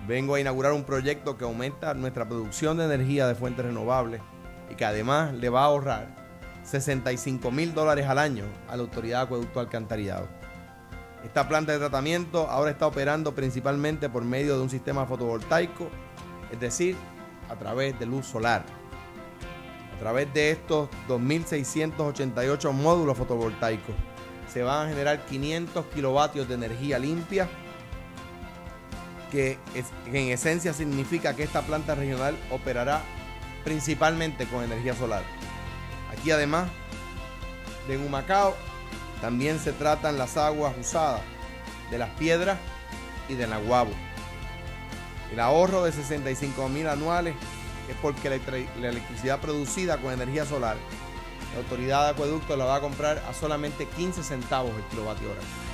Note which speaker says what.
Speaker 1: Vengo a inaugurar un proyecto que aumenta nuestra producción de energía de fuentes renovables y que además le va a ahorrar $65,000 al año a la Autoridad de Acueducto y Alcantarillado. Esta planta de tratamiento ahora está operando principalmente por medio de un sistema fotovoltaico, es decir, a través de luz solar. A través de estos 2.688 módulos fotovoltaicos se van a generar 500 kilovatios de energía limpia, que en esencia significa que esta planta regional operará principalmente con energía solar. Aquí, además de en Humacao, también se tratan las aguas usadas de Las Piedras y de Naguabo. El ahorro de $65,000 anuales es porque la electricidad producida con energía solar, la Autoridad de Acueducto la va a comprar a solamente 15 centavos el kilovatio hora.